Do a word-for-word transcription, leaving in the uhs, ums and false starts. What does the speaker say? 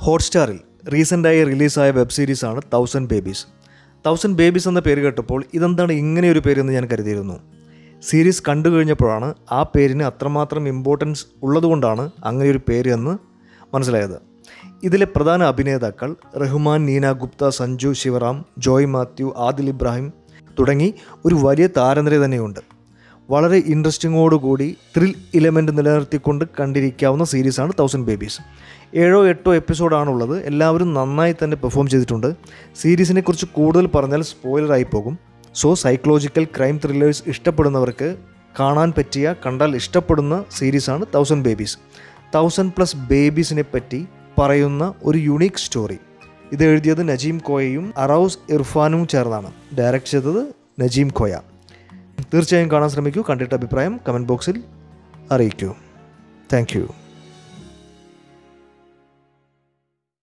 ഹോട്ട്സ്റ്റാറിൽ റീസെൻ്റായി റിലീസായ വെബ് സീരീസാണ് തൗസൻഡ് ബേബീസ്. തൗസൻഡ് ബേബീസ് എന്ന പേര് കേട്ടപ്പോൾ ഇതെന്താണ് ഇങ്ങനെയൊരു പേരെന്ന് ഞാൻ കരുതിയിരുന്നു. സീരീസ് കണ്ടു കഴിഞ്ഞപ്പോഴാണ് ആ പേരിന് അത്രമാത്രം ഇമ്പോർട്ടൻസ് ഉള്ളതുകൊണ്ടാണ് അങ്ങനെയൊരു പേര് എന്ന് മനസ്സിലായത്. ഇതിലെ പ്രധാന അഭിനേതാക്കൾ റഹ്മാൻ, നീന ഗുപ്ത, സഞ്ജു ശിവറാം, ജോയ് മാത്യു, ആദിൽ ഇബ്രാഹിം തുടങ്ങി ഒരു വലിയ താരനിര തന്നെയുണ്ട്. വളരെ ഇൻട്രസ്റ്റിങ്ങോടുകൂടി ത്രിൽ ഇലമെൻറ്റ് നിലനിർത്തിക്കൊണ്ട് കണ്ടിരിക്കാവുന്ന സീരീസാണ് തൗസൻഡ് ബേബീസ്. ഏഴോ എട്ടോ എപ്പിസോഡാണുള്ളത്. എല്ലാവരും നന്നായി തന്നെ പെർഫോം ചെയ്തിട്ടുണ്ട്. സീരീസിനെ കുറിച്ച് കൂടുതൽ പറഞ്ഞാൽ സ്പോയിലറായി പോകും. സോ സൈക്കോളജിക്കൽ ക്രൈം ത്രില്ലേഴ്സ് ഇഷ്ടപ്പെടുന്നവർക്ക് കാണാൻ പറ്റിയ, കണ്ടാൽ ഇഷ്ടപ്പെടുന്ന സീരീസാണ് തൗസൻഡ് ബേബീസ്. തൗസൻഡ് പ്ലസ് ബേബീസിനെ പറ്റി പറയുന്ന ഒരു യുണീക്ക് സ്റ്റോറി. ഇത് എഴുതിയത് നജീം കോയയും അറൌസ് ഇർഫാനും ചേർന്നാണ്. ഡയറക്റ്റ് ചെയ്തത് നജീം കോയ. തീർച്ചയായും കാണാൻ ശ്രമിക്കൂ. കണ്ടിട്ട് അഭിപ്രായം കമൻറ്റ് ബോക്സിൽ അറിയിക്കൂ. Thank U.